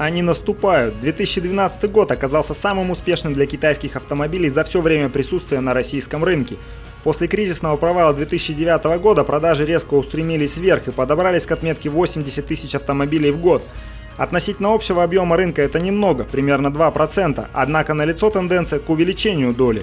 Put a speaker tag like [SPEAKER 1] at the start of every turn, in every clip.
[SPEAKER 1] они наступают. 2012 год оказался самым успешным для китайских автомобилей за все время присутствия на российском рынке. После кризисного провала 2009 года продажи резко устремились вверх и подобрались к отметке 80 тысяч автомобилей в год. Относительно общего объема рынка это немного, примерно 2%, однако налицо тенденция к увеличению доли.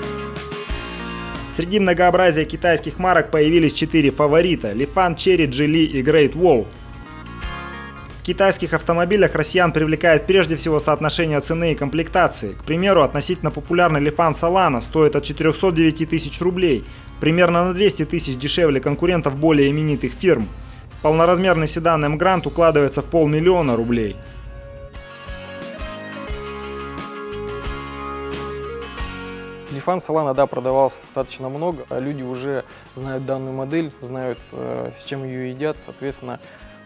[SPEAKER 1] Среди многообразия китайских марок появились 4 фаворита – Lifan, Chery, Geely и Great Wall. В китайских автомобилях россиян привлекает прежде всего соотношение цены и комплектации. К примеру, относительно популярный Lifan Solana стоит от 409 тысяч рублей, примерно на 200 тысяч дешевле конкурентов более именитых фирм. Полноразмерный седан M-Grand укладывается в 500 000 рублей.
[SPEAKER 2] Lifan Solana, да, продавался достаточно много. Люди уже знают данную модель, знают, с чем ее едят. Соответственно,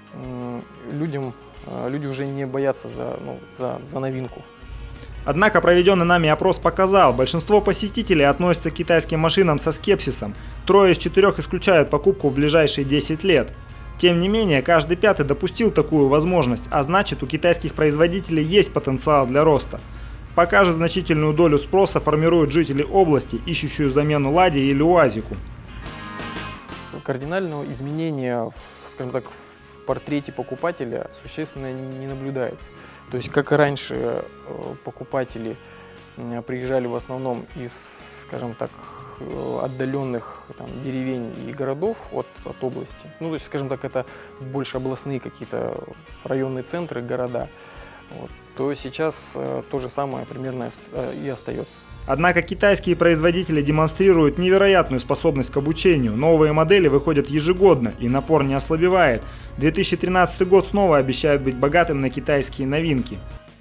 [SPEAKER 2] люди уже не боятся за новинку.
[SPEAKER 1] Однако проведенный нами опрос показал, большинство посетителей относятся к китайским машинам со скепсисом. 3 из 4 исключают покупку в ближайшие 10 лет. Тем не менее, каждый пятый допустил такую возможность, а значит, у китайских производителей есть потенциал для роста. Пока же значительную долю спроса формируют жители области, ищущие замену Ладе или УАЗику.
[SPEAKER 2] Кардинального изменения, скажем так, в портрете покупателя существенно не наблюдается. То есть, как и раньше, покупатели приезжали в основном из, скажем так, отдаленных деревень и городов от области. Ну, то есть, скажем так, это больше областные какие-то районные центры, города. То сейчас то же самое примерно и остается.
[SPEAKER 1] Однако китайские производители демонстрируют невероятную способность к обучению. Новые модели выходят ежегодно, и напор не ослабевает. 2013 год снова обещает быть богатым на китайские новинки.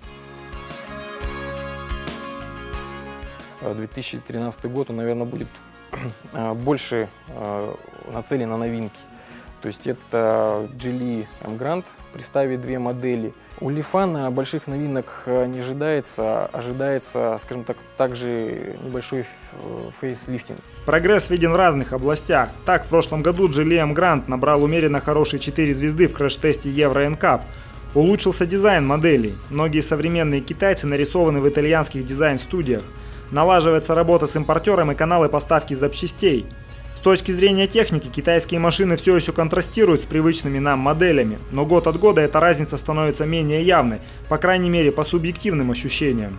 [SPEAKER 2] 2013 год, он, наверное, будет больше нацелен на новинки. То есть это Geely M-Grand представит 2 модели. У Lifan больших новинок не ожидается, скажем так, также небольшой фейслифтинг.
[SPEAKER 1] Прогресс виден в разных областях. Так, в прошлом году Geely M-Grand набрал умеренно хорошие 4 звезды в краш-тесте Euro NCAP. Улучшился дизайн моделей. Многие современные китайцы нарисованы в итальянских дизайн-студиях. Налаживается работа с импортером и каналы поставки запчастей. С точки зрения техники, китайские машины все еще контрастируют с привычными нам моделями, но год от года эта разница становится менее явной, по крайней мере по субъективным ощущениям.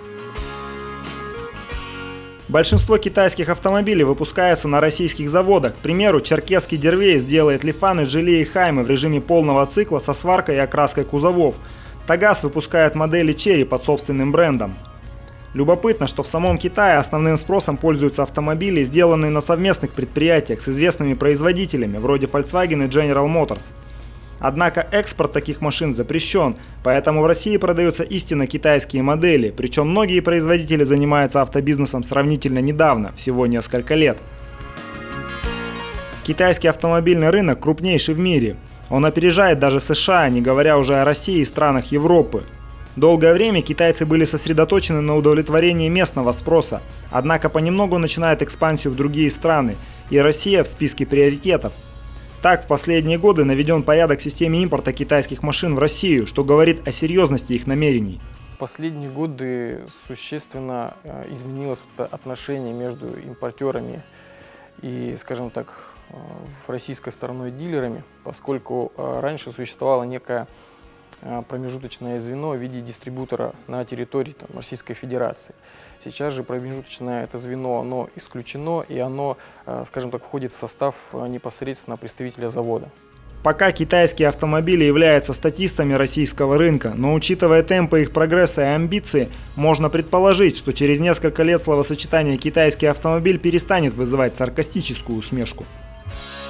[SPEAKER 1] Большинство китайских автомобилей выпускаются на российских заводах. К примеру, черкесский Дервейс делает Lifan, Geely и Хайме в режиме полного цикла со сваркой и окраской кузовов. Тагаз выпускает модели Chery под собственным брендом. Любопытно, что в самом Китае основным спросом пользуются автомобили, сделанные на совместных предприятиях с известными производителями, вроде Volkswagen и General Motors. Однако экспорт таких машин запрещен, поэтому в России продаются истинно китайские модели, причем многие производители занимаются автобизнесом сравнительно недавно, всего несколько лет. Китайский автомобильный рынок крупнейший в мире. Он опережает даже США, не говоря уже о России и странах Европы. Долгое время китайцы были сосредоточены на удовлетворении местного спроса, однако понемногу начинает экспансию в другие страны, и Россия в списке приоритетов. Так, в последние годы наведен порядок в системе импорта китайских машин в Россию, что говорит о серьезности их намерений.
[SPEAKER 2] В последние годы существенно изменилось отношение между импортерами и, скажем так, российской стороной дилерами, поскольку раньше существовала некая промежуточное звено в виде дистрибутора на территории Российской Федерации. Сейчас же промежуточное это звено оно исключено, и оно, скажем так, входит в состав непосредственно представителя завода.
[SPEAKER 1] Пока китайские автомобили являются статистами российского рынка, но учитывая темпы их прогресса и амбиции, можно предположить, что через несколько лет словосочетание «китайский автомобиль» перестанет вызывать саркастическую усмешку.